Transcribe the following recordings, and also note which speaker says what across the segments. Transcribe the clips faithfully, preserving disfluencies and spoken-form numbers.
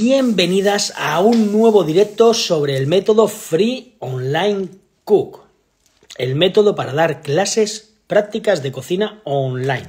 Speaker 1: Bienvenidas a un nuevo directo sobre el método Free Online Cook, el método para dar clases prácticas de cocina online.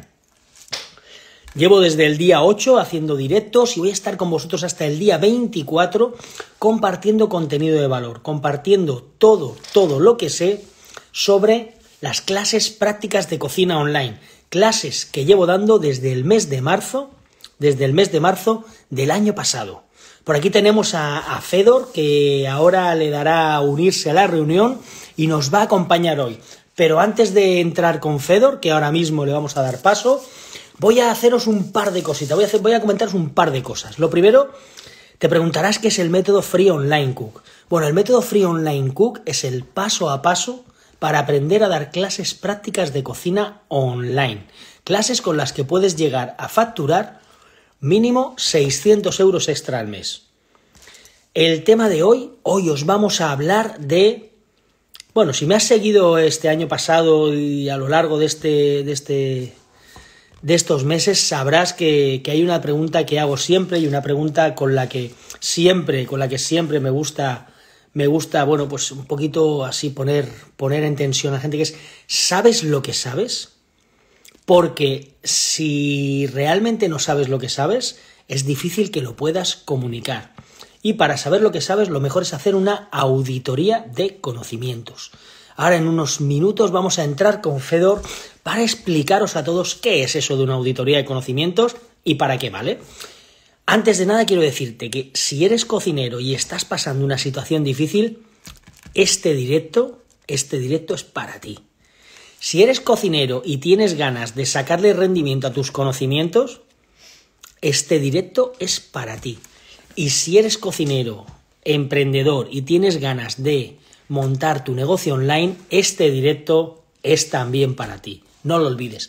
Speaker 1: Llevo desde el día ocho haciendo directos y voy a estar con vosotros hasta el día veinticuatro compartiendo contenido de valor, compartiendo todo, todo lo que sé sobre las clases prácticas de cocina online, clases que llevo dando desde el mes de marzo, desde el mes de marzo del año pasado. Por aquí tenemos a, a Fedor, que ahora le dará a unirse a la reunión y nos va a acompañar hoy. Pero antes de entrar con Fedor, que ahora mismo le vamos a dar paso, voy a haceros un par de cositas, voy a, hacer, voy a comentaros un par de cosas. Lo primero, te preguntarás qué es el método Free Online Cook. Bueno, el método Free Online Cook es el paso a paso para aprender a dar clases prácticas de cocina online. Clases con las que puedes llegar a facturar mínimo seiscientos euros extra al mes. El tema de hoy, hoy os vamos a hablar de... Bueno, si me has seguido este año pasado y a lo largo de este... de este de estos meses sabrás que, que hay una pregunta que hago siempre y una pregunta con la que siempre, con la que siempre me gusta, me gusta, bueno, pues un poquito así poner, poner en tensión a la gente, que es, ¿sabes lo que sabes? Porque si realmente no sabes lo que sabes, es difícil que lo puedas comunicar. Y para saber lo que sabes, lo mejor es hacer una auditoría de conocimientos. Ahora en unos minutos vamos a entrar con Fedor para explicaros a todos qué es eso de una auditoría de conocimientos y para qué vale. Antes de nada quiero decirte que si eres cocinero y estás pasando una situación difícil, este directo, este directo es para ti. Si eres cocinero y tienes ganas de sacarle rendimiento a tus conocimientos, este directo es para ti. Y si eres cocinero, emprendedor y tienes ganas de montar tu negocio online, este directo es también para ti. No lo olvides.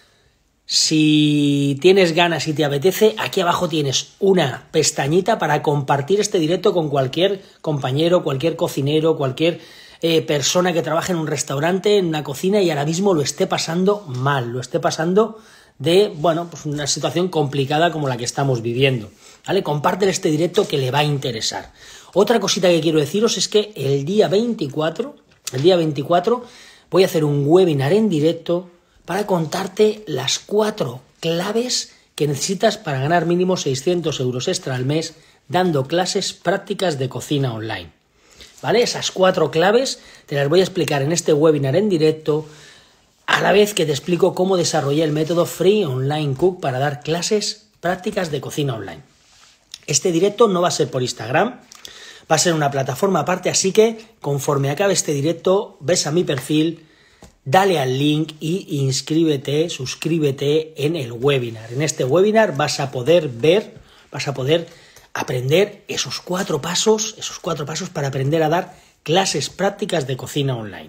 Speaker 1: Si tienes ganas y te apetece, aquí abajo tienes una pestañita para compartir este directo con cualquier compañero, cualquier cocinero, cualquier eh, persona que trabaje en un restaurante, en una cocina y ahora mismo lo esté pasando mal, lo esté pasando de, bueno, pues una situación complicada como la que estamos viviendo. ¿Vale? Compártele este directo que le va a interesar. Otra cosita que quiero deciros es que el día veinticuatro, el día veinticuatro voy a hacer un webinar en directo para contarte las cuatro claves que necesitas para ganar mínimo seiscientos euros extra al mes dando clases prácticas de cocina online. ¿Vale? Esas cuatro claves te las voy a explicar en este webinar en directo, a la vez que te explico cómo desarrollé el método Free Online Cook para dar clases prácticas de cocina online. Este directo no va a ser por Instagram, va a ser una plataforma aparte, así que conforme acabe este directo, ves a mi perfil, dale al link y inscríbete, suscríbete en el webinar. En este webinar vas a poder ver, vas a poder aprender esos cuatro pasos, esos cuatro pasos para aprender a dar clases prácticas de cocina online.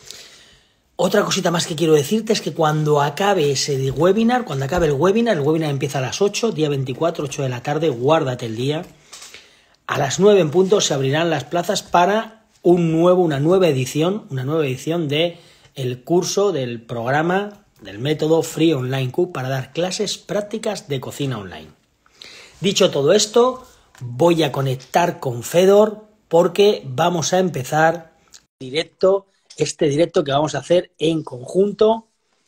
Speaker 1: Otra cosita más que quiero decirte es que cuando acabe ese webinar, cuando acabe el webinar, el webinar empieza a las ocho, día veinticuatro, ocho de la tarde, guárdate el día. A las nueve en punto se abrirán las plazas para un nuevo, una nueva edición, una nueva edición de el curso del programa del método Free Online Cook para dar clases prácticas de cocina online. Dicho todo esto, voy a conectar con Fedor porque vamos a empezar directo, este directo que vamos a hacer en conjunto.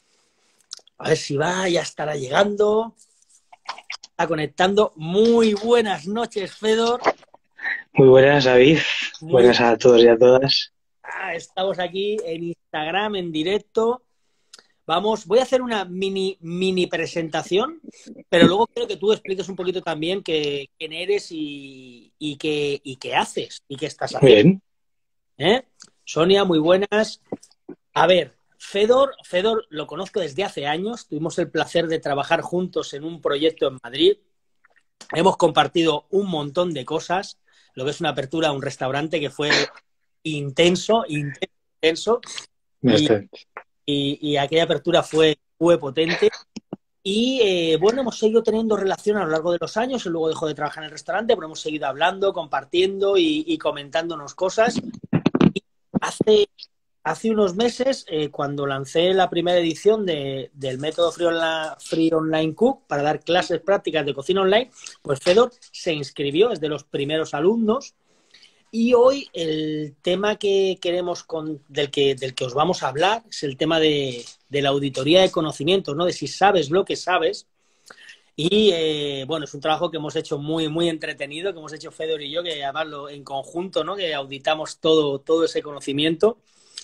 Speaker 1: A ver si va, ya estará llegando, está conectando. Muy buenas noches, Fedor.
Speaker 2: Muy buenas, David.
Speaker 1: Muy
Speaker 2: buenas a todos y a todas.
Speaker 1: Ah, estamos aquí en Instagram en directo. Vamos, voy a hacer una mini, mini presentación, pero luego quiero que tú expliques un poquito también qué, quién eres y, y, qué, y qué haces y qué estás haciendo.
Speaker 2: Bien.
Speaker 1: ¿Eh? Sonia, muy buenas. A ver, Fedor, Fedor lo conozco desde hace años. Tuvimos el placer de trabajar juntos en un proyecto en Madrid. Hemos compartido un montón de cosas. Lo que es una apertura a un restaurante que fue intenso, intenso. Y, y, y aquella apertura fue, fue potente. Y eh, bueno, hemos seguido teniendo relación a lo largo de los años. Él luego dejó de trabajar en el restaurante, pero hemos seguido hablando, compartiendo y, y comentándonos cosas. Y hace, hace unos meses, eh, cuando lancé la primera edición de, del método Free Online, Free Online Cook para dar clases prácticas de cocina online, pues Fedor se inscribió, es de los primeros alumnos. Y hoy el tema que queremos con, del, que, del que os vamos a hablar es el tema de, de la auditoría de conocimientos, ¿no? De si sabes lo que sabes. Y eh, bueno, es un trabajo que hemos hecho muy, muy entretenido, que hemos hecho Fedor y yo, que además lo, en conjunto, ¿no? Que auditamos todo, todo ese conocimiento.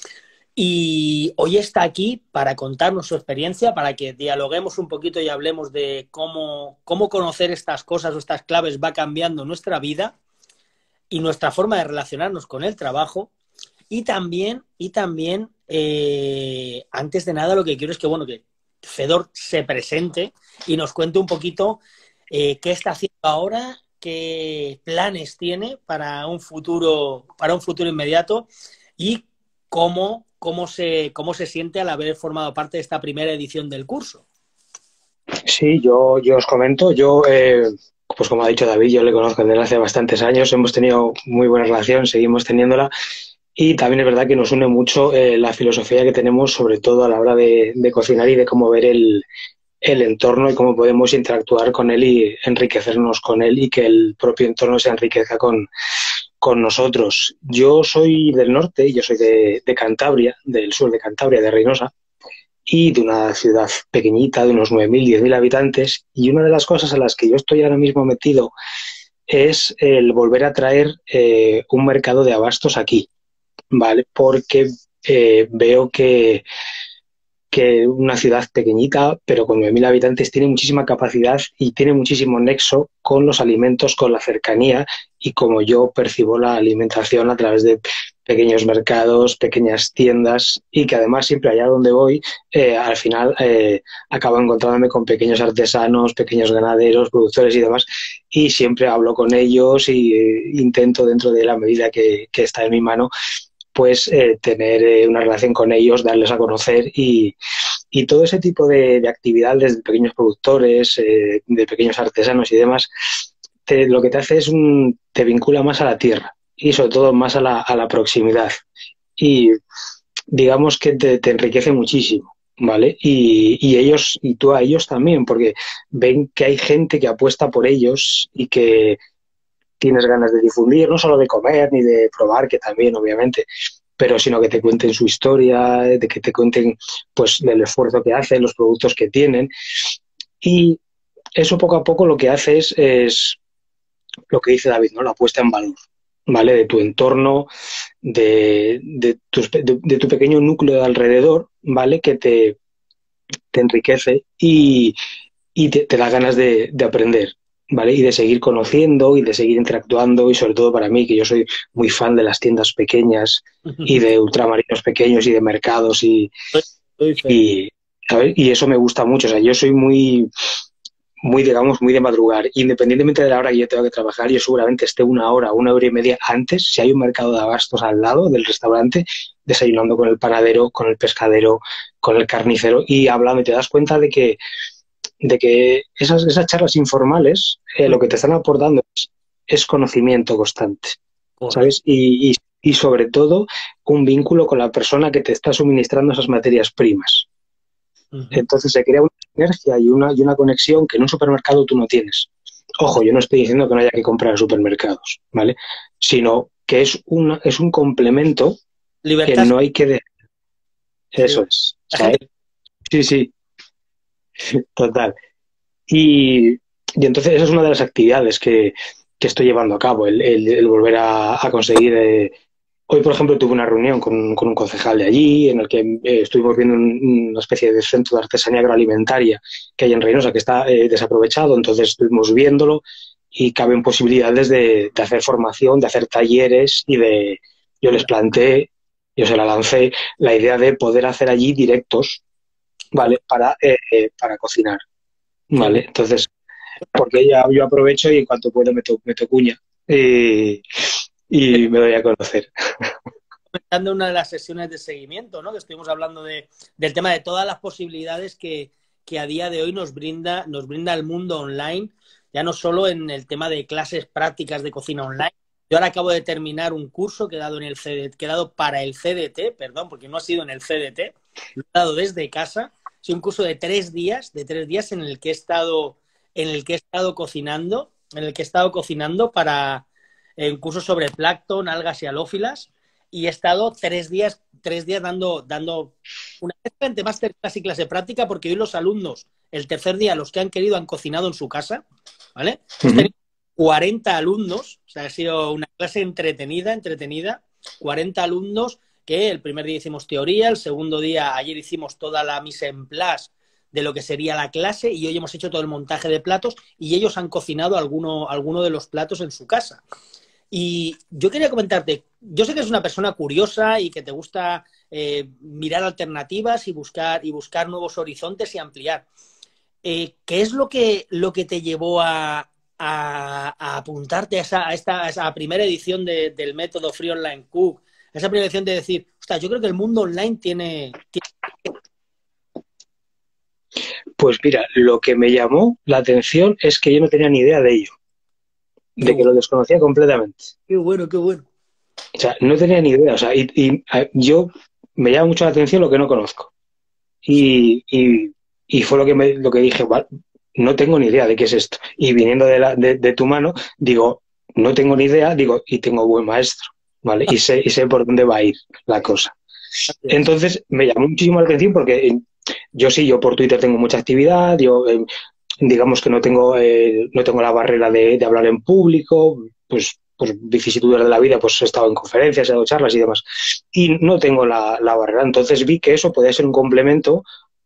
Speaker 1: Y hoy está aquí para contarnos su experiencia, para que dialoguemos un poquito y hablemos de cómo, cómo conocer estas cosas o estas claves va cambiando nuestra vida y nuestra forma de relacionarnos con el trabajo. Y también, y también eh, antes de nada, lo que quiero es que, bueno, que Fedor se presente y nos cuente un poquito eh, qué está haciendo ahora, qué planes tiene para un futuro, para un futuro inmediato y cómo, cómo, se, cómo se siente al haber formado parte de esta primera edición del curso.
Speaker 2: Sí, yo, yo os comento, yo, eh, pues como ha dicho David, yo le conozco desde hace bastantes años, hemos tenido muy buena relación, seguimos teniéndola y también es verdad que nos une mucho eh, la filosofía que tenemos, sobre todo a la hora de, de cocinar y de cómo ver el, el entorno y cómo podemos interactuar con él y enriquecernos con él y que el propio entorno se enriquezca con, con nosotros. Yo soy del norte, yo soy de, de Cantabria, del sur de Cantabria, de Reynosa, y de una ciudad pequeñita de unos nueve mil, diez mil habitantes, y una de las cosas a las que yo estoy ahora mismo metido es el volver a traer eh, un mercado de abastos aquí, ¿vale? Porque eh, veo que, que una ciudad pequeñita, pero con nueve mil habitantes, tiene muchísima capacidad y tiene muchísimo nexo con los alimentos, con la cercanía y como yo percibo la alimentación a través de pequeños mercados, pequeñas tiendas y que además siempre allá donde voy, eh, al final eh, acabo encontrándome con pequeños artesanos, pequeños ganaderos, productores y demás y siempre hablo con ellos y eh, intento dentro de la medida que, que está en mi mano pues eh, tener eh, una relación con ellos, darles a conocer y, y todo ese tipo de, de actividades de pequeños productores, eh, de pequeños artesanos y demás, te, lo que te hace es un, te vincula más a la tierra y sobre todo más a la, a la proximidad y digamos que te, te enriquece muchísimo, ¿vale? Y, y ellos, y tú a ellos también, porque ven que hay gente que apuesta por ellos y que tienes ganas de difundir, no solo de comer ni de probar, que también, obviamente, pero sino que te cuenten su historia, de que te cuenten pues del esfuerzo que hacen, los productos que tienen. Y eso poco a poco lo que hace es, es lo que dice David, ¿no? La puesta en valor, ¿vale? De tu entorno, de, de, tus, de, de tu pequeño núcleo de alrededor, ¿vale? Que te, te enriquece y, y te, te da ganas de, de aprender. ¿Vale? Y de seguir conociendo y de seguir interactuando y sobre todo para mí, que yo soy muy fan de las tiendas pequeñas y de ultramarinos pequeños y de mercados y, y, ¿sabes? Y eso me gusta mucho. O sea, yo soy muy, muy, digamos, muy de madrugar. Independientemente de la hora que yo tengo que trabajar, yo seguramente esté una hora, una hora y media antes, si hay un mercado de abastos al lado del restaurante, desayunando con el panadero, con el pescadero, con el carnicero y hablando y te das cuenta de que de que esas, esas charlas informales eh, lo que te están aportando es, es conocimiento constante, ¿sabes? Y, y, y sobre todo un vínculo con la persona que te está suministrando esas materias primas. Uh-huh. Entonces se crea una sinergia y una, y una conexión que en un supermercado tú no tienes. Ojo, yo no estoy diciendo que no haya que comprar en supermercados, ¿vale? Sino que es, una, es un complemento Libertad. Que no hay que dejar. Eso sí. Es, ¿sabes? Sí, sí. Total. Y, y entonces esa es una de las actividades que, que estoy llevando a cabo, el, el, el volver a, a conseguir... Eh, hoy, por ejemplo, tuve una reunión con, con un concejal de allí en el que eh, estuvimos viendo un, una especie de centro de artesanía agroalimentaria que hay en Reynosa que está eh, desaprovechado, entonces estuvimos viéndolo y caben posibilidades de, de hacer formación, de hacer talleres y de... Yo les planteé, yo se la lancé, la idea de poder hacer allí directos, ¿vale? Para, eh, para cocinar, ¿vale? Entonces, porque ya yo aprovecho y en cuanto puedo meto, meto cuña y, y me doy a conocer.
Speaker 1: Comentando una de las sesiones de seguimiento, ¿no? Que estuvimos hablando de, del tema de todas las posibilidades que, que a día de hoy nos brinda, nos brinda el mundo online, ya no solo en el tema de clases prácticas de cocina online, Yo ahora acabo de terminar un curso que he dado, en el C D T, que he dado para el C D T, perdón, porque no ha sido en el C D T, lo he dado desde casa. Es un curso de tres días, de tres días en el que he estado, en el que he estado cocinando, en el que he estado cocinando para eh, un curso sobre plancton, algas y halófilas, y he estado tres días, tres días dando, dando una vez entre masterclass y clase práctica, porque hoy los alumnos, el tercer día, los que han querido han cocinado en su casa, ¿vale? Hemos tenido cuarenta alumnos, o sea, ha sido una clase entretenida, entretenida, cuarenta alumnos que el primer día hicimos teoría, el segundo día, ayer hicimos toda la mise en place de lo que sería la clase y hoy hemos hecho todo el montaje de platos y ellos han cocinado alguno, alguno de los platos en su casa. Y yo quería comentarte, yo sé que eres una persona curiosa y que te gusta eh, mirar alternativas y buscar, y buscar nuevos horizontes y ampliar. Eh, ¿Qué es lo que, lo que te llevó a, a, a apuntarte a esa, a esta a esa primera edición de, del método Free Online Cook? A esa primera edición de decir, ostras, yo creo que el mundo online tiene, tiene...
Speaker 2: Pues mira, lo que me llamó la atención es que yo no tenía ni idea de ello,
Speaker 1: Qué
Speaker 2: de que
Speaker 1: bueno,
Speaker 2: lo desconocía completamente.
Speaker 1: qué bueno, qué bueno.
Speaker 2: O sea, no tenía ni idea. O sea, y, y a- yo me llama mucho la atención lo que no conozco. Y, y, y fue lo que me, lo que dije, "Va, no tengo ni idea de qué es esto". Y viniendo de, la, de, de tu mano, digo, no tengo ni idea, digo, y tengo buen maestro, ¿vale? Y sé, y sé por dónde va a ir la cosa.
Speaker 1: Gracias.
Speaker 2: Entonces, me llamó muchísimo la atención porque eh, yo sí, yo por Twitter tengo mucha actividad, yo eh, digamos que no tengo, eh, no tengo la barrera de, de hablar en público, pues, pues vicisitudes de la vida, pues he estado en conferencias, he dado charlas y demás. Y no tengo la, la barrera. Entonces vi que eso podía ser un complemento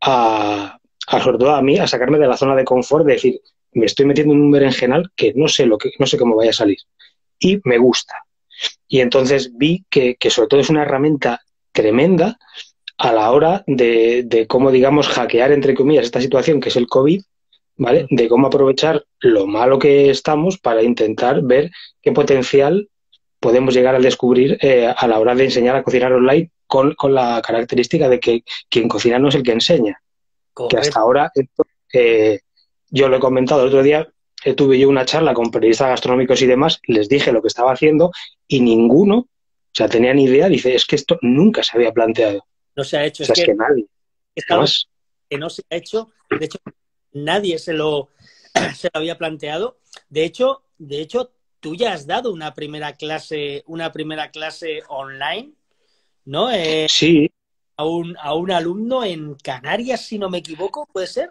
Speaker 2: a, a, sobre todo a mí, a sacarme de la zona de confort, de decir, me estoy metiendo en un berenjenal que no sé lo que, no sé cómo vaya a salir. Y me gusta. Y entonces vi que, que sobre todo es una herramienta tremenda a la hora de, de cómo, digamos, hackear, entre comillas, esta situación que es el COVID, ¿vale? De cómo aprovechar lo malo que estamos para intentar ver qué potencial podemos llegar a descubrir eh, a la hora de enseñar a cocinar online con, con la característica de que quien cocina no es el que enseña. Que hasta
Speaker 1: Correcto.
Speaker 2: ahora, esto, eh, yo lo he comentado el otro día, eh, tuve yo una charla con periodistas gastronómicos y demás, les dije lo que estaba haciendo y ninguno, o sea, tenía ni idea, dice, es que esto nunca se había planteado. O
Speaker 1: No se ha hecho, es
Speaker 2: sea, es
Speaker 1: que
Speaker 2: que nadie,
Speaker 1: es algo
Speaker 2: jamás.
Speaker 1: que no se ha hecho. De hecho, nadie se lo, se lo había planteado. De hecho, de hecho, tú ya has dado una primera clase, una primera clase online, ¿no? Eh,
Speaker 2: Sí,
Speaker 1: a un, a un alumno en Canarias, si no me equivoco, ¿puede ser?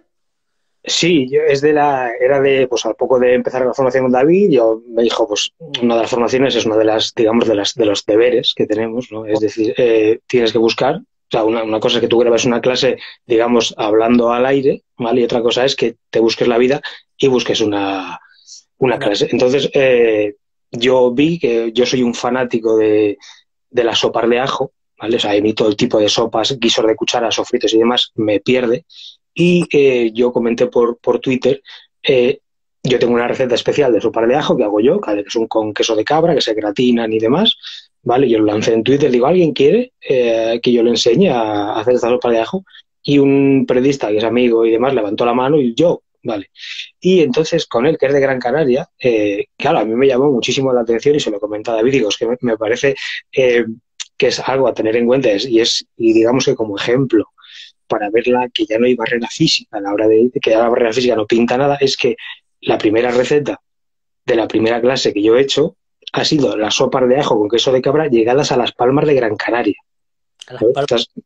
Speaker 2: sí, yo es de la, era de, pues al poco de empezar la formación con David, yo me dijo, pues una de las formaciones es una de las, digamos, de las, de los deberes que tenemos, ¿no? Es decir, eh, tienes que buscar, o sea, una, una cosa es que tú grabes una clase, digamos, hablando al aire, ¿vale? Y otra cosa es que te busques la vida y busques una, una
Speaker 1: Una,
Speaker 2: clase. Entonces, eh, yo vi que yo soy un fanático de, de las sopas de ajo, ¿vale? O sea, a mí todo el tipo de sopas, guisos de cuchara, sofritos y demás, me pierde. Y eh, yo comenté por, por Twitter, eh, yo tengo una receta especial de sopa de ajo que hago yo, que es un con queso de cabra, que se gratinan y demás, ¿vale? Yo lo lancé en Twitter, digo, ¿alguien quiere eh, que yo le enseñe a hacer esta sopa de ajo? Y un periodista que es amigo y demás levantó la mano y yo, vale. Y entonces con él, que es de Gran Canaria, eh, claro, a mí me llamó muchísimo la atención y se lo comenté a David, digo, es que me, me parece eh, que es algo a tener en cuenta es, y es, y digamos que como ejemplo para verla que ya no hay barrera física a la hora de que ya la barrera física no pinta nada, es que la primera receta de la primera clase que yo he hecho ha sido las sopas de ajo con queso de cabra llegadas a las Palmas de Gran Canaria.
Speaker 1: a las
Speaker 2: ¿No?
Speaker 1: palmas
Speaker 2: Entonces,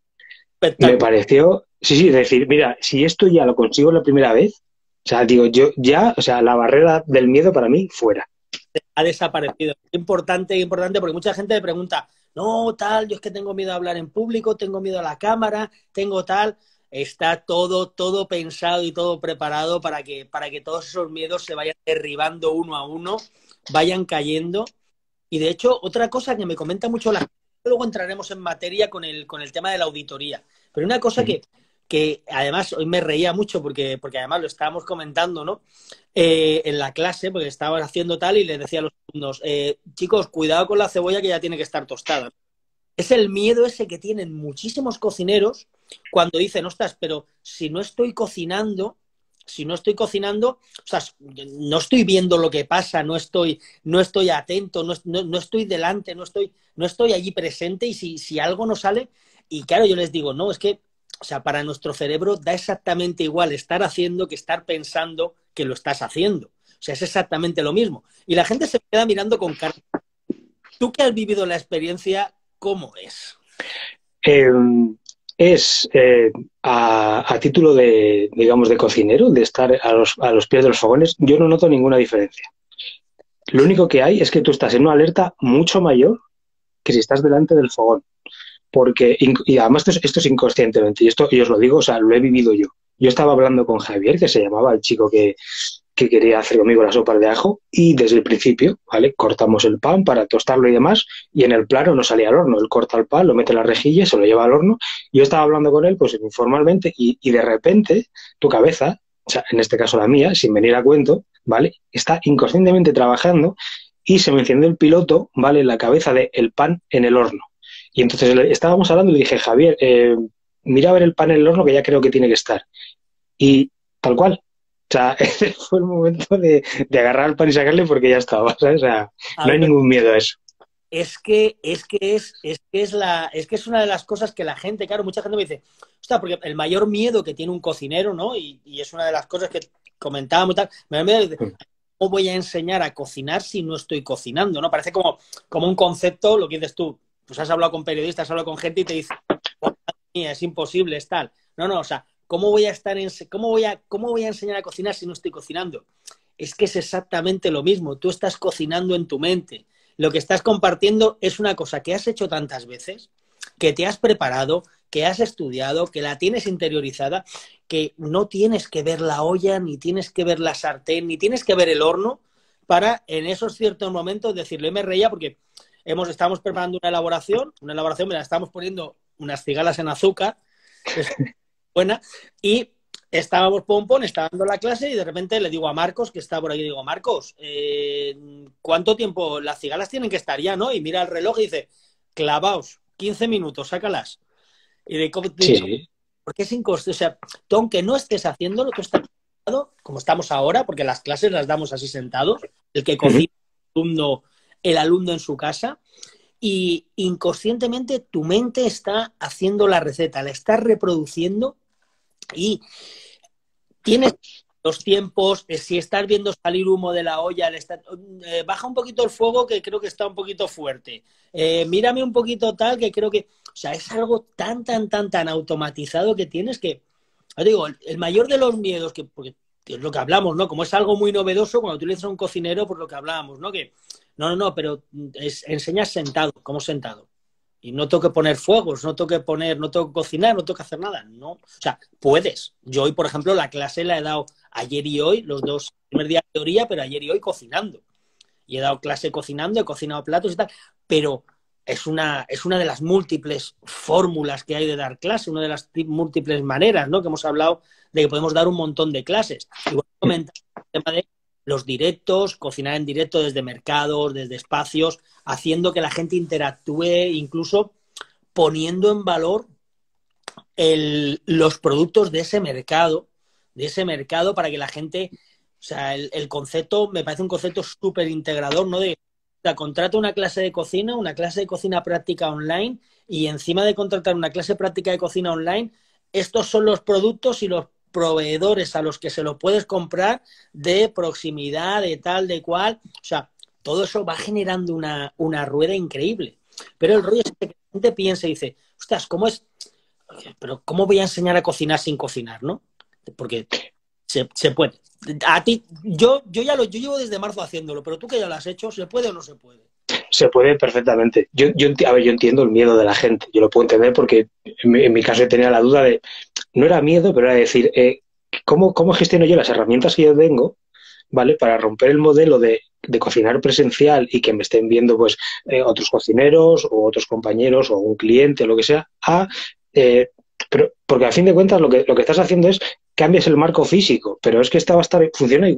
Speaker 2: me
Speaker 1: espectacular.
Speaker 2: pareció, sí, sí, es decir, mira, si esto ya lo consigo la primera vez, o sea, digo, yo ya, o sea, la barrera del miedo para mí fuera.
Speaker 1: Ha desaparecido. Es importante, importante, porque mucha gente me pregunta, no, tal, yo es que tengo miedo a hablar en público, tengo miedo a la cámara, tengo tal. Está todo, todo pensado y todo preparado para que, para que todos esos miedos se vayan derribando uno a uno, vayan cayendo. Y de hecho, otra cosa que me comenta mucho la gente, luego entraremos en materia con el, con el tema de la auditoría. Pero una cosa
Speaker 2: Ujú.
Speaker 1: que, que además hoy me reía mucho porque, porque además lo estábamos comentando, ¿no? Eh, en la clase, porque estaban haciendo tal y les decía a los alumnos, eh, chicos, cuidado con la cebolla que ya tiene que estar tostada. Es el miedo ese que tienen muchísimos cocineros cuando dicen, ostras, pero si no estoy cocinando, si no estoy cocinando, o sea, no estoy viendo lo que pasa, no estoy, no estoy atento, no, no, no estoy delante, no estoy, no estoy allí presente y si, si algo no sale, y claro, yo les digo, no, es que, o sea, para nuestro cerebro da exactamente igual estar haciendo que estar pensando que lo estás haciendo. O sea, es exactamente lo mismo. Y la gente se queda mirando con cara. Tú que has vivido la experiencia, ¿cómo es?
Speaker 2: Eh, es eh, a, a título de, digamos, de cocinero, de estar a los, a los pies de los fogones, yo no noto ninguna diferencia. Lo único que hay es que tú estás en una alerta mucho mayor que si estás delante del fogón. Porque, y además esto es, esto es inconscientemente, y esto y os lo digo, o sea, lo he vivido yo. Yo estaba hablando con Javier, que se llamaba el chico que, que quería hacer conmigo la sopa de ajo, y desde el principio, ¿vale? Cortamos el pan para tostarlo y demás, y en el plano no salía al horno. Él corta el pan, lo mete en la rejilla, se lo lleva al horno. Yo estaba hablando con él, pues informalmente, y, y de repente tu cabeza, o sea, en este caso la mía, sin venir a cuento, ¿vale? Está inconscientemente trabajando y se me encendió el piloto, ¿vale? En la cabeza de el pan en el horno. Y entonces estábamos hablando y le dije, Javier, eh, mira a ver el pan en el horno que ya creo que tiene que estar. Y tal cual. O sea, ese fue el momento de, de agarrar el pan y sacarle porque ya estaba, ¿sabes? O sea, no hay ningún miedo a eso.
Speaker 1: Es que es que es, es que es la es que es una de las cosas que la gente, claro, mucha gente me dice, ostras, porque el mayor miedo que tiene un cocinero, ¿no? Y, y es una de las cosas que comentábamos y tal, me da miedo de, ¿cómo voy a enseñar a cocinar si no estoy cocinando? ¿No? Parece como, como un concepto, lo que dices tú, pues has hablado con periodistas, has hablado con gente y te dicen, es imposible, es tal. No, no, o sea, ¿cómo voy a estar en, cómo voy a, cómo voy a enseñar a cocinar si no estoy cocinando? Es que es exactamente lo mismo. Tú estás cocinando en tu mente. Lo que estás compartiendo es una cosa que has hecho tantas veces, que te has preparado, que has estudiado, que la tienes interiorizada, que no tienes que ver la olla, ni tienes que ver la sartén, ni tienes que ver el horno para en esos ciertos momentos decirle, me reía porque hemos, estamos preparando una elaboración, una elaboración, me la estamos poniendo unas cigalas en azúcar, es buena, y estábamos pompón, estaba dando la clase y de repente le digo a Marcos, que está por aquí, digo, Marcos, eh, ¿cuánto tiempo? Las cigalas tienen que estar ya, ¿no? Y mira el reloj y dice, clavaos, quince minutos, sácalas. Y de cómo
Speaker 2: Sí.
Speaker 1: porque es inconsciente, o sea, tú aunque no estés haciéndolo, tú estás sentado, como estamos ahora, porque las clases las damos así sentados, el que cocina, el alumno, el alumno en su casa, y inconscientemente tu mente está haciendo la receta, la estás reproduciendo y tienes los tiempos, eh, si estás viendo salir humo de la olla, le está, eh, baja un poquito el fuego que creo que está un poquito fuerte, eh, mírame un poquito tal que creo que, o sea, es algo tan, tan, tan, tan automatizado que tienes que, os digo, el, el mayor de los miedos, que, porque es lo que hablamos, ¿no? Como es algo muy novedoso, cuando tú le dices a un cocinero, por lo que hablábamos, ¿no? Que, no, no, no, pero es, enseñas sentado, como sentado. Y no tengo que poner fuegos, no tengo que poner, no tengo que cocinar, no tengo que hacer nada. No. O sea, puedes. Yo hoy, por ejemplo, la clase la he dado ayer y hoy, los dos, el primer día de teoría, pero ayer y hoy cocinando. Y he dado clase cocinando, he cocinado platos y tal. Pero es una, es una de las múltiples fórmulas que hay de dar clase, una de las múltiples maneras, ¿no? Que hemos hablado de que podemos dar un montón de clases. Igual comentar el tema de los directos, cocinar en directo desde mercados, desde espacios, haciendo que la gente interactúe, incluso poniendo en valor el, los productos de ese mercado, de ese mercado para que la gente, o sea, el, el concepto me parece un concepto súper integrador, ¿no? De, o sea, contrata una clase de cocina, una clase de cocina práctica online y encima de contratar una clase práctica de cocina online, estos son los productos y los proveedores a los que se lo puedes comprar de proximidad, de tal, de cual. O sea, todo eso va generando una, una rueda increíble. Pero el rollo es que la gente piensa y dice, ostras, ¿cómo es? Pero ¿cómo voy a enseñar a cocinar sin cocinar, no? Porque se, se puede. A ti, yo, yo ya lo, yo llevo desde marzo haciéndolo, pero tú que ya lo has hecho, ¿se puede o no se puede?
Speaker 2: Se puede perfectamente. Yo, yo, a ver, yo entiendo el miedo de la gente. Yo lo puedo entender porque en mi, en mi caso yo tenía la duda de, no era miedo, pero era decir, eh, ¿cómo, ¿cómo gestiono yo las herramientas que yo tengo, ¿vale? Para romper el modelo de, de cocinar presencial y que me estén viendo pues eh, otros cocineros o otros compañeros o un cliente o lo que sea, a, eh, pero, porque a fin de cuentas lo que, lo que estás haciendo es cambias el marco físico, pero es que esta va a estar, funciona igual.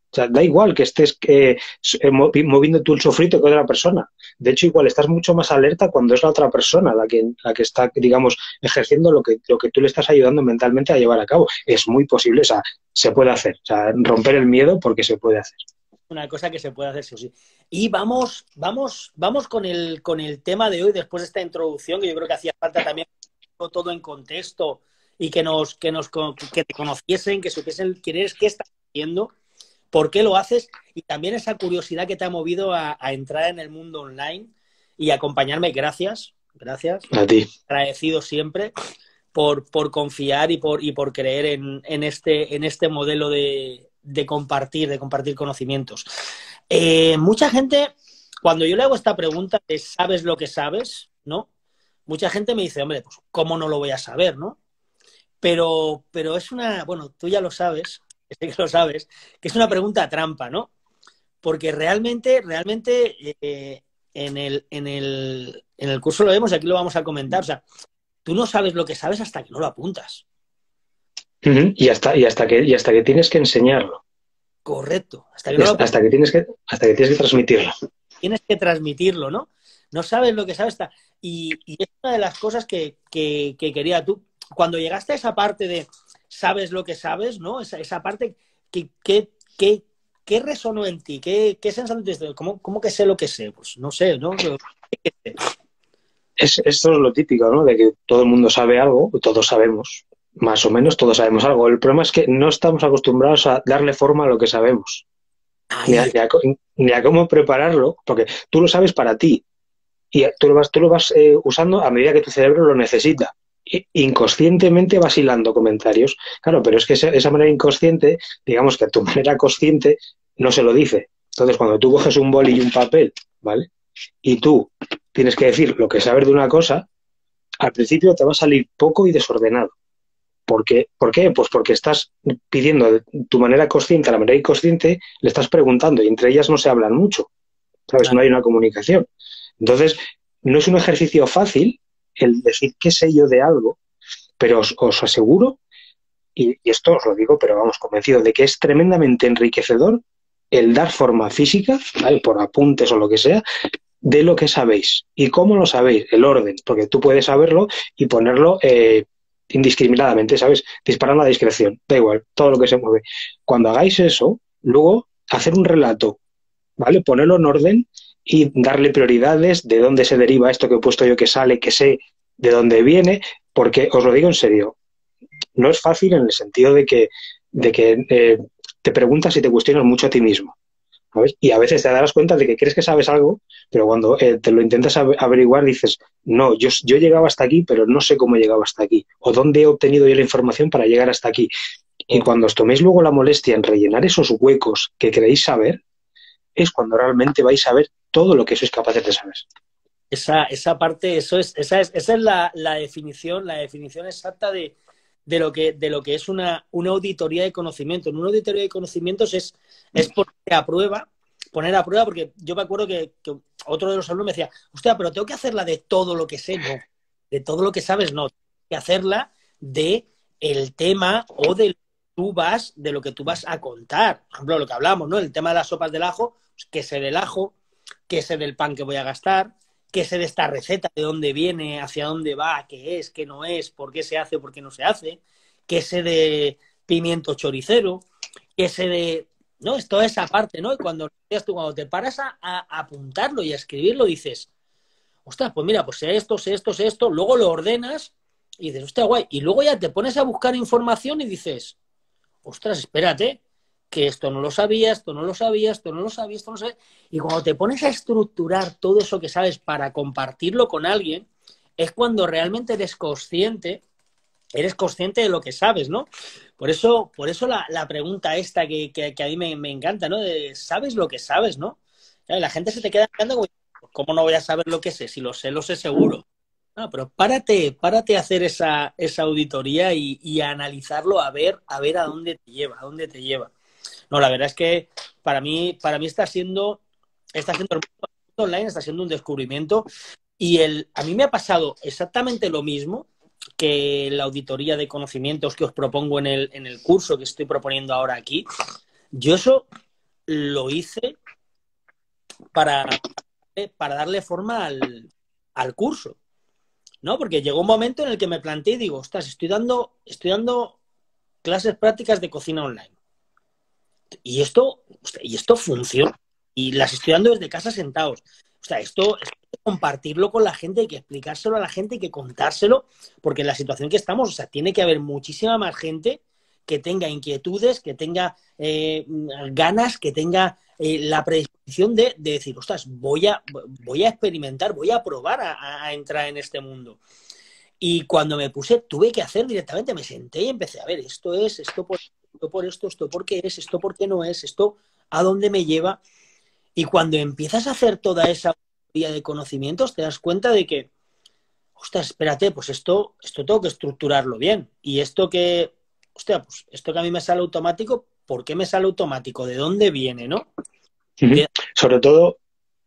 Speaker 2: O sea, da igual que estés eh, moviendo tú el sofrito que otra persona. De hecho, igual estás mucho más alerta cuando es la otra persona la que, la que está, digamos, ejerciendo lo que, lo que tú le estás ayudando mentalmente a llevar a cabo. Es muy posible, o sea, se puede hacer. O sea, romper el miedo porque se puede hacer.
Speaker 1: Una cosa que se puede hacer, sí o sí. Y vamos, vamos, vamos con el, con el tema de hoy, después de esta introducción, que yo creo que hacía falta también todo en contexto y que nos, que nos que te conociesen, que supiesen quién eres, qué estás haciendo, por qué lo haces, y también esa curiosidad que te ha movido a, a entrar en el mundo online y acompañarme. Gracias, gracias.
Speaker 2: A ti.
Speaker 1: Agradecido siempre por, por confiar y por, y por creer en, en, este, en este modelo de, de compartir, de compartir conocimientos. Eh, mucha gente, cuando yo le hago esta pregunta de ¿sabes lo que sabes? ¿No? Mucha gente me dice, hombre, pues ¿cómo no lo voy a saber, no? Pero, pero es una, bueno, tú ya lo sabes, sé que lo sabes, que es una pregunta trampa, ¿no? Porque realmente, realmente eh, en, el, en, el, en el curso lo vemos y aquí lo vamos a comentar. O sea, tú no sabes lo que sabes hasta que no lo apuntas.
Speaker 2: Uh-huh. Y hasta, y hasta que, y hasta que tienes que enseñarlo.
Speaker 1: Correcto. Hasta que, no
Speaker 2: hasta,
Speaker 1: lo
Speaker 2: hasta que tienes que, hasta que tienes que transmitirlo.
Speaker 1: Tienes que transmitirlo, ¿no? No sabes lo que sabes. Hasta... Y, y es una de las cosas que, que, que quería tú. Cuando llegaste a esa parte de sabes lo que sabes, ¿no? Esa, esa parte, ¿qué, qué, qué, qué resonó en ti? ¿Qué, qué sensación tienes? ¿Cómo, ¿Cómo que sé lo que sé? Pues no sé, ¿no?
Speaker 2: Es, esto es lo típico, ¿no? De que todo el mundo sabe algo, todos sabemos, más o menos todos sabemos algo. El problema es que no estamos acostumbrados a darle forma a lo que sabemos. Ni a, ni, a, ni a cómo prepararlo, porque tú lo sabes para ti y tú lo vas, tú lo vas eh, usando a medida que tu cerebro lo necesita. Inconscientemente vas hilando comentarios. Claro, pero es que esa, esa manera inconsciente, digamos que a tu manera consciente no se lo dice. Entonces, cuando tú coges un boli y un papel, ¿vale? Y tú tienes que decir lo que sabes de una cosa, al principio te va a salir poco y desordenado. ¿Por qué? ¿Por qué? Pues porque estás pidiendo de tu manera consciente a la manera inconsciente, le estás preguntando y entre ellas no se hablan mucho, ¿sabes? No hay una comunicación. Entonces, no es un ejercicio fácil el decir qué sé yo de algo, pero os, os aseguro, y, y esto os lo digo, pero vamos, convencido de que es tremendamente enriquecedor el dar forma física, ¿vale? Por apuntes o lo que sea, de lo que sabéis. ¿Y cómo lo sabéis? El orden, porque tú puedes saberlo y ponerlo eh, indiscriminadamente, ¿sabes? Disparando a discreción, da igual, todo lo que se mueve. Cuando hagáis eso, luego hacer un relato, ¿vale? Ponerlo en orden y darle prioridades, de dónde se deriva esto que he puesto yo que sale, que sé de dónde viene, porque os lo digo en serio, no es fácil en el sentido de que, de que eh, te preguntas y te cuestionas mucho a ti mismo, ¿sabes? Y a veces te darás cuenta de que crees que sabes algo, pero cuando eh, te lo intentas averiguar dices, no, yo, yo he llegado hasta aquí, pero no sé cómo he llegado hasta aquí, o dónde he obtenido yo la información para llegar hasta aquí. Y cuando os toméis luego la molestia en rellenar esos huecos que queréis saber, es cuando realmente vais a ver todo lo que sois capaces de saber.
Speaker 1: Esa, esa parte, eso es, esa es, esa es la, la definición, la definición exacta de, de lo que, de lo que es una, una auditoría de conocimiento. En una auditoría de conocimientos es, es poner a prueba, poner a prueba, porque yo me acuerdo que, que otro de los alumnos me decía, hostia, pero tengo que hacerla de todo lo que sé, no, de todo lo que sabes, no, tengo que hacerla de el tema o de lo que tú vas, de lo que tú vas a contar. Por ejemplo, lo que hablamos, ¿no? El tema de las sopas del ajo, pues, qué sé del ajo, qué sé del pan que voy a gastar, qué sé de esta receta, de dónde viene, hacia dónde va, qué es, qué no es, por qué se hace o por qué no se hace, qué sé de pimiento choricero, qué sé de... ¿No? Es toda esa parte, ¿no? Y cuando, tú, cuando te paras a, a apuntarlo y a escribirlo, dices, ostras, pues mira, pues sé esto, sé esto, sé esto, luego lo ordenas y dices, hostia, guay, y luego ya te pones a buscar información y dices, ostras, espérate, que esto no lo sabía, esto no lo sabía, esto no lo sabía, esto no lo sabía. Y cuando te pones a estructurar todo eso que sabes para compartirlo con alguien, es cuando realmente eres consciente, eres consciente de lo que sabes, ¿no? Por eso, por eso la, la pregunta esta que, que, que a mí me, me encanta, ¿no? De, ¿sabes lo que sabes, no? La gente se te queda mirando como, ¿cómo no voy a saber lo que sé? Si lo sé, lo sé seguro. No, pero párate, párate a hacer esa, esa auditoría y, y a analizarlo, a ver, a ver a dónde te lleva, a dónde te lleva. No, la verdad es que para mí, para mí está siendo, está siendo el mundo online, está siendo un descubrimiento. Y el, a mí me ha pasado exactamente lo mismo que la auditoría de conocimientos que os propongo en el, en el curso que estoy proponiendo ahora aquí. Yo eso, lo hice para, para darle forma al, al curso, ¿no? Porque llegó un momento en el que me planteé y digo, ostras, estoy dando, estoy dando clases prácticas de cocina online. Y esto, y esto funciona. Y las estoy dando desde casa sentados. O sea, esto, esto hay que compartirlo con la gente, hay que explicárselo a la gente, hay que contárselo, porque en la situación que estamos, o sea, tiene que haber muchísima más gente que tenga inquietudes, que tenga eh, ganas, que tenga eh, la predisposición de, de decir, ostras, voy a, voy a experimentar, voy a probar a, a entrar en este mundo. Y cuando me puse, tuve que hacer directamente, me senté y empecé a ver, esto es, esto por esto, por esto, esto por qué es, esto por qué no es, esto a dónde me lleva. Y cuando empiezas a hacer toda esa teoría de conocimientos, te das cuenta de que, ostras, espérate, pues esto, esto tengo que estructurarlo bien. Y esto que, hostia, pues esto que a mí me sale automático, ¿por qué me sale automático? ¿De dónde viene, no?
Speaker 2: Uh-huh. Sobre todo,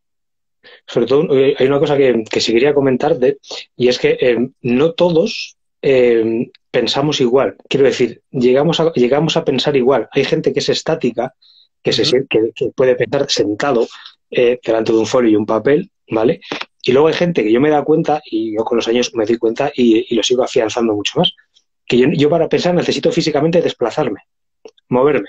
Speaker 2: sobre todo, eh, hay una cosa que, que sí quería comentar de, y es que eh, no todos eh, pensamos igual. Quiero decir, llegamos a, llegamos a pensar igual. Hay gente que es estática, que, uh-huh. se, que, que puede pensar sentado eh, delante de un folio y un papel, ¿vale? Y luego hay gente que yo me he dado cuenta, y yo con los años me doy cuenta y, y lo sigo afianzando mucho más, que yo, yo para pensar necesito físicamente desplazarme, moverme,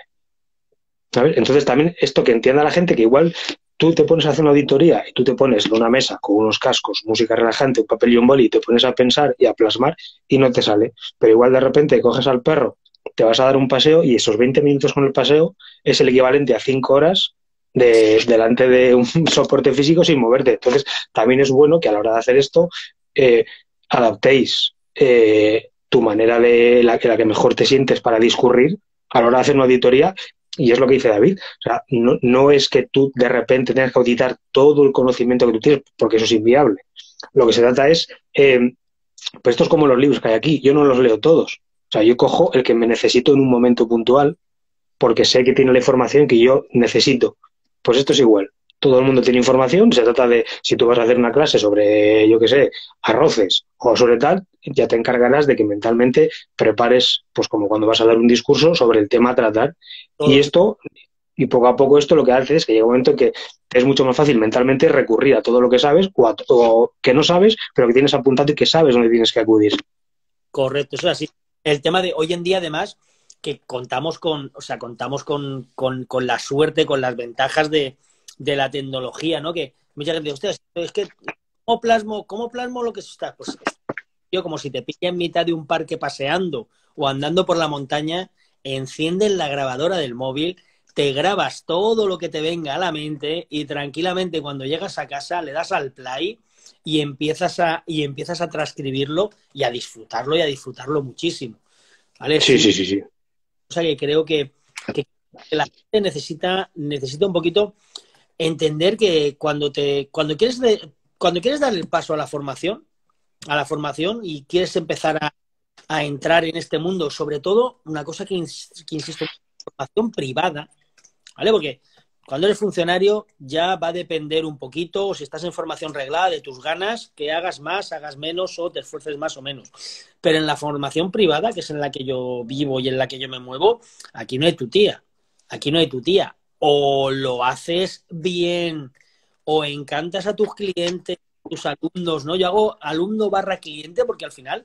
Speaker 2: ¿sabes? Entonces también esto que entienda la gente, que igual tú te pones a hacer una auditoría y tú te pones en una mesa con unos cascos, música relajante, un papel y un boli y te pones a pensar y a plasmar y no te sale. Pero igual de repente coges al perro, te vas a dar un paseo y esos veinte minutos con el paseo es el equivalente a cinco horas de, delante de un soporte físico sin moverte. Entonces también es bueno que a la hora de hacer esto eh, adaptéis eh, tu manera de la, la que mejor te sientes para discurrir a la hora de hacer una auditoría. Y es lo que dice David, o sea, no, no es que tú de repente tengas que auditar todo el conocimiento que tú tienes, porque eso es inviable. Lo que se trata es, eh, pues esto es como los libros que hay aquí, yo no los leo todos. O sea, yo cojo el que me necesito en un momento puntual, porque sé que tiene la información que yo necesito. Pues esto es igual. Todo el mundo tiene información, se trata de, si tú vas a hacer una clase sobre, yo qué sé, arroces o sobre tal, ya te encargarás de que mentalmente prepares, pues como cuando vas a dar un discurso sobre el tema a tratar. Todo. Y esto, y poco a poco esto lo que hace es que llega un momento en que es mucho más fácil mentalmente recurrir a todo lo que sabes o, a, o que no sabes, pero que tienes apuntado y que sabes dónde tienes que acudir.
Speaker 1: Correcto, eso es así. El tema de hoy en día, además, que contamos con, o sea, contamos con, con, con la suerte, con las ventajas de de la tecnología, ¿no? Que mucha gente dice, hostia, es que ¿cómo plasmo, cómo plasmo lo que está? Pues yo como si te pilla en mitad de un parque paseando o andando por la montaña, enciendes la grabadora del móvil, te grabas todo lo que te venga a la mente y tranquilamente cuando llegas a casa le das al play y empiezas a, y empiezas a transcribirlo y a disfrutarlo y a disfrutarlo muchísimo, ¿vale?
Speaker 2: Sí, sí, sí, sí.
Speaker 1: O sea que creo que, que la gente necesita, necesita un poquito entender que cuando te cuando quieres de, cuando quieres dar el paso a la formación a la formación y quieres empezar a, a entrar en este mundo, sobre todo una cosa que, ins, que insisto, formación privada, ¿vale? Porque cuando eres funcionario ya va a depender un poquito, o si estás en formación reglada, de tus ganas, que hagas más, hagas menos o te esfuerces más o menos. Pero en la formación privada, que es en la que yo vivo y en la que yo me muevo, aquí no hay tu tía, aquí no hay tu tía. O lo haces bien, o encantas a tus clientes, tus alumnos, ¿no? Yo hago alumno barra cliente porque al final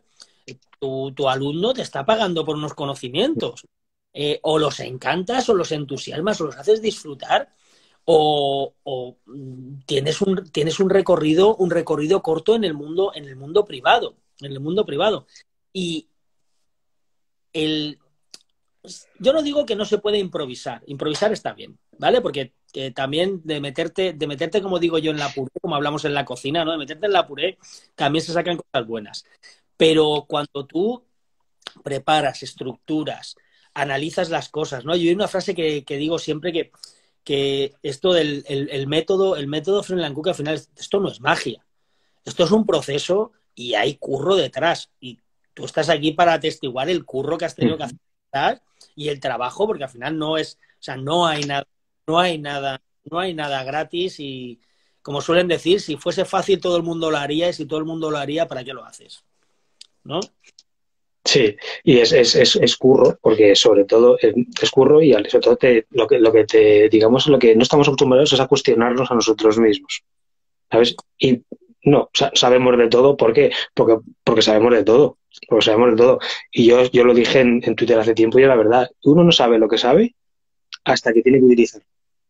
Speaker 1: tu, tu alumno te está pagando por unos conocimientos. Eh, o los encantas, o los entusiasmas, o los haces disfrutar, o, o tienes un tienes un recorrido, un recorrido corto en el mundo, en el mundo privado, en el mundo privado. Y el yo no digo que no se puede improvisar. Improvisar está bien, ¿vale? Porque eh, también de meterte, de meterte, como digo yo, en la puré, como hablamos en la cocina, ¿no? De meterte en la puré, también se sacan cosas buenas. Pero cuando tú preparas, estructuras, analizas las cosas, ¿no? Yo hay una frase que, que digo siempre que, que esto del el, el método, el método Freeland Cook, al final, esto no es magia. Esto es un proceso y hay curro detrás. Y tú estás aquí para atestiguar el curro que has tenido que hacer y el trabajo, porque al final no es, o sea, no hay nada, no hay nada, no hay nada gratis y como suelen decir, si fuese fácil todo el mundo lo haría y si todo el mundo lo haría, ¿para qué lo haces? ¿No?
Speaker 2: Sí, y es, es, es, es curro, porque sobre todo eh, es curro y al- sobre todo te, lo que, lo que te, digamos, lo que no estamos acostumbrados es a cuestionarnos a nosotros mismos, ¿sabes? Y no, sa- sabemos de todo, ¿por qué? Porque, porque sabemos de todo, porque sabemos de todo. Y yo, yo lo dije en, en Twitter hace tiempo y es la verdad, uno no sabe lo que sabe hasta que tiene que utilizar,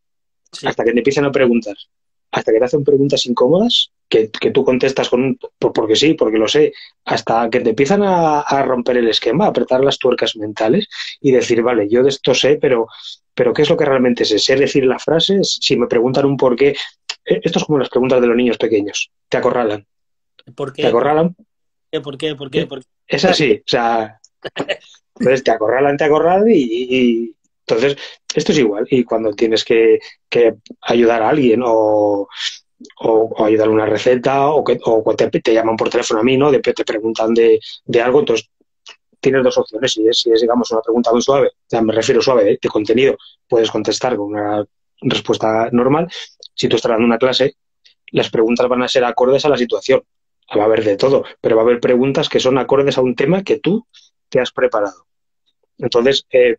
Speaker 1: Sí.
Speaker 2: hasta que te empiezan a preguntar, hasta que te hacen preguntas incómodas que, que tú contestas con un, por- porque sí, porque lo sé, hasta que te empiezan a, a romper el esquema, a apretar las tuercas mentales y decir, vale, yo de esto sé, pero, pero ¿qué es lo que realmente sé? ¿Sé decir las frases? Si me preguntan un por qué, eh, esto es como las preguntas de los niños pequeños, te acorralan,
Speaker 1: ¿Por
Speaker 2: te
Speaker 1: qué? ¿Por
Speaker 2: acorralan,
Speaker 1: qué? ¿Por qué? ¿Por qué?
Speaker 2: eh,
Speaker 1: ¿Por qué?
Speaker 2: es así, o sea, entonces te acorralan, te acorralan y, y- entonces esto es igual. Y cuando tienes que, que ayudar a alguien o, o, o ayudar a una receta o que o te, te llaman por teléfono a mí, ¿no? De, te preguntan de, de algo, entonces tienes dos opciones. Si es, si es, digamos, una pregunta muy suave, ya me refiero suave, ¿eh? De contenido, puedes contestar con una respuesta normal. Si tú estás dando una clase, las preguntas van a ser acordes a la situación. Va a haber de todo, pero va a haber preguntas que son acordes a un tema que tú te has preparado. Entonces, eh,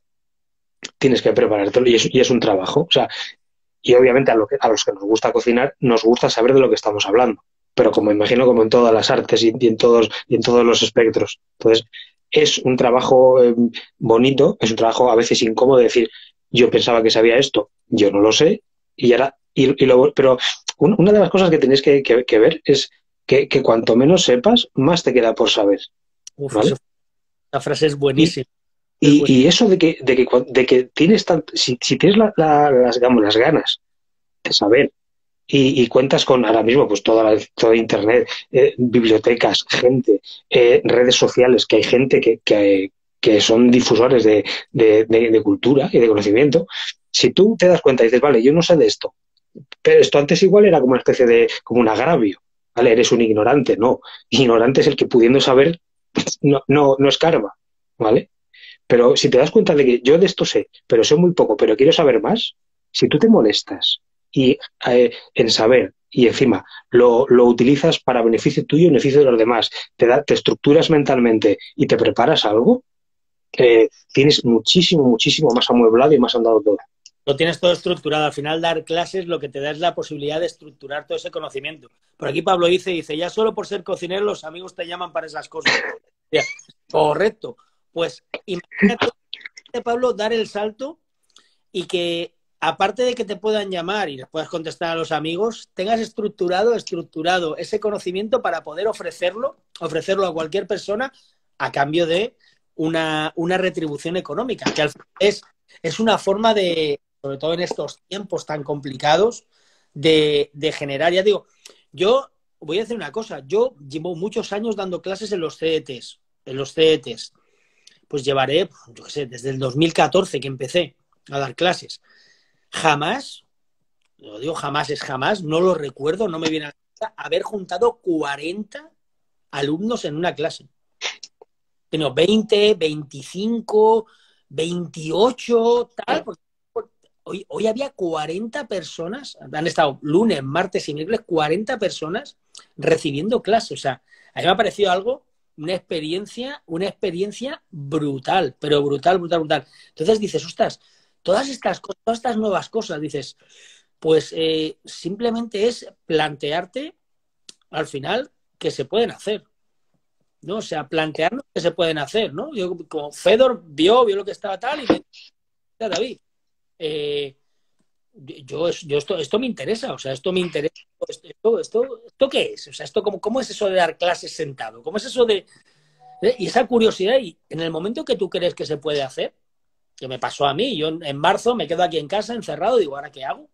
Speaker 2: tienes que preparártelo y es, y es un trabajo. O sea, y obviamente a, lo que, a los que nos gusta cocinar, nos gusta saber de lo que estamos hablando. Pero como imagino, como en todas las artes y, y en, todos, y en todos los espectros. Entonces, es un trabajo eh, bonito, es un trabajo a veces incómodo de decir, yo pensaba que sabía esto, yo no lo sé, y ahora, y, y lo, pero un, una de las cosas que tenéis que, que, que ver es que, que, cuanto menos sepas, más te queda por saber,
Speaker 1: Uf, eso,
Speaker 2: ¿vale?
Speaker 1: esa frase es
Speaker 2: Y,
Speaker 1: buenísima. Es
Speaker 2: y,
Speaker 1: buen-
Speaker 2: y eso de que, de que, de que tienes tan, si, si tienes la, la, las, digamos, las ganas de saber y, y cuentas con ahora mismo pues toda, la, toda Internet, eh, bibliotecas, gente, eh, redes sociales, que hay gente que, que, que son difusores de, de, de, de cultura y de conocimiento. Si tú te das cuenta y dices, vale, yo no sé de esto, pero esto antes igual era como una especie de, como un agravio, ¿vale? Eres un ignorante, no. Ignorante es el que pudiendo saber no, no, no escarba, ¿vale? Pero si te das cuenta de que yo de esto sé, pero sé muy poco, pero quiero saber más, si tú te molestas y eh, en saber y encima lo, lo utilizas para beneficio tuyo y beneficio de los demás, te, da, te estructuras mentalmente y te preparas algo, eh, tienes muchísimo, muchísimo más amueblado y más andado todo.
Speaker 1: Lo tienes todo estructurado. Al final, dar clases lo que te da es la posibilidad de estructurar todo ese conocimiento. Por aquí Pablo dice, dice, ya solo por ser cocinero los amigos te llaman para esas cosas. Ya, correcto. Pues imagínate, Pablo, dar el salto y que, aparte de que te puedan llamar y les puedas contestar a los amigos, tengas estructurado, estructurado ese conocimiento para poder ofrecerlo, ofrecerlo a cualquier persona a cambio de una, una retribución económica, que al final es, es una forma de, sobre todo en estos tiempos tan complicados, de, de generar, ya digo, yo voy a decir una cosa, yo llevo muchos años dando clases en los C E Ts, en los C E Ts, pues llevaré, yo qué sé, desde el dos mil catorce que empecé a dar clases. Jamás, lo digo jamás es jamás, no lo recuerdo, no me viene a la cabeza haber juntado cuarenta alumnos en una clase. Tengo veinte, veinticinco, veintiocho, tal. Porque hoy, hoy había cuarenta personas, han estado lunes, martes y miércoles, cuarenta personas recibiendo clases. O sea, a mí me ha parecido algo, una experiencia, una experiencia brutal, pero brutal, brutal, brutal. Entonces dices, ostras, todas estas cosas, todas estas nuevas cosas, dices, pues eh, simplemente es plantearte al final que se pueden hacer, ¿no? O sea, plantearnos que se pueden hacer, ¿no? Yo, como Fedor vio, vio lo que estaba tal y me dice, David, eh, yo, yo esto, esto me interesa, o sea, esto me interesa, esto, esto, esto ¿qué es? O sea, esto cómo, cómo es eso de dar clases sentado, cómo es eso de, de, y esa curiosidad, y en el momento que tú crees que se puede hacer, que me pasó a mí, yo en, en marzo me quedo aquí en casa encerrado, digo, ¿ahora qué hago?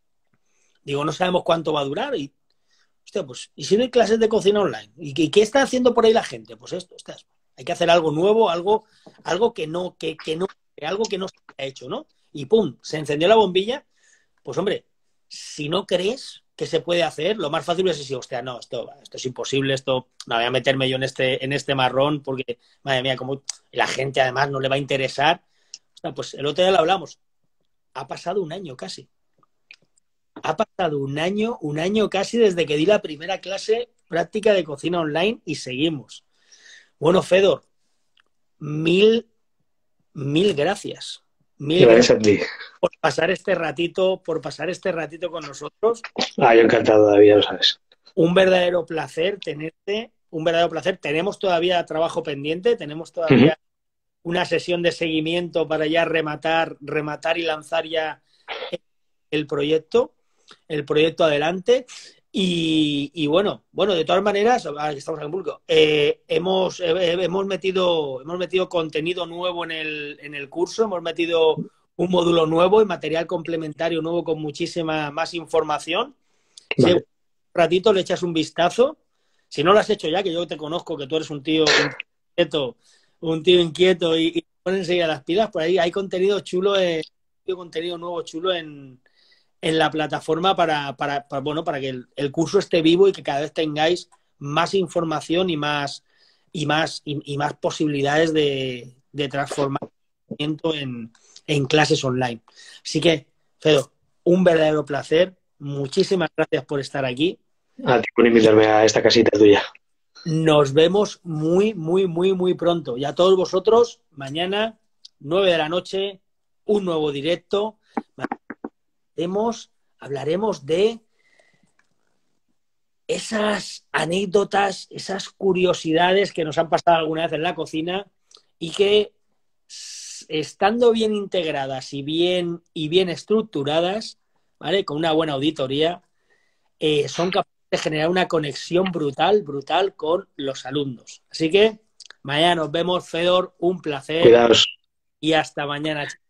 Speaker 1: Digo, no sabemos cuánto va a durar y, hostia, pues, ¿y si doy clases de cocina online? ¿Y, y qué está haciendo por ahí la gente? Pues esto, ostras, hay que hacer algo nuevo, algo, algo que no, que, que no, algo que no se ha hecho, ¿no? Y pum, se encendió la bombilla. Pues hombre, si no crees que se puede hacer, lo más fácil es decir, hostia, no, esto, esto es imposible, esto, no voy a meterme yo en este, en este marrón porque, madre mía, como la gente además no le va a interesar. Hostia, pues el otro día lo hablamos. Ha pasado un año casi. Ha pasado un año, un año casi desde que di la primera clase práctica de cocina online y seguimos. Bueno, Fedor, mil, mil gracias. Mil
Speaker 2: Gracias
Speaker 1: gracias
Speaker 2: a ti.
Speaker 1: por pasar este ratito, por pasar este ratito con nosotros.
Speaker 2: Ah, yo encantado, David, ya lo sabes.
Speaker 1: Un verdadero placer tenerte, un verdadero placer. Tenemos todavía trabajo pendiente, tenemos
Speaker 2: Ujú.
Speaker 1: todavía una sesión de seguimiento para ya rematar, rematar y lanzar ya el proyecto, el proyecto adelante. Y, y bueno, bueno, de todas maneras, ah, estamos en público, eh, hemos, eh, hemos, metido, hemos metido contenido nuevo en el, en el curso, hemos metido un módulo nuevo y material complementario nuevo con muchísima más información. Si un
Speaker 2: Vale.
Speaker 1: ratito le echas un vistazo, si no lo has hecho ya, que yo te conozco, que tú eres un tío inquieto, un tío inquieto y, y te pones enseguida las pilas, por ahí hay contenido chulo, eh, contenido nuevo chulo en, en la plataforma para, para, para, bueno, para que el, el curso esté vivo y que cada vez tengáis más información y más, y más, y, y más posibilidades de, de transformamiento en, en clases online. Así que, Fedo, un verdadero placer. Muchísimas gracias por estar aquí.
Speaker 2: A ti por invitarme a esta casita tuya.
Speaker 1: Nos vemos muy, muy, muy, muy pronto. Y a todos vosotros, mañana, nueve de la noche, un nuevo directo. Hablaremos, hablaremos de esas anécdotas, esas curiosidades que nos han pasado alguna vez en la cocina y que, estando bien integradas y bien, y bien estructuradas, ¿vale? Con una buena auditoría, eh, son capaces de generar una conexión brutal, brutal con los alumnos. Así que mañana nos vemos, Fedor, un placer
Speaker 2: Cuidaos.
Speaker 1: y hasta mañana.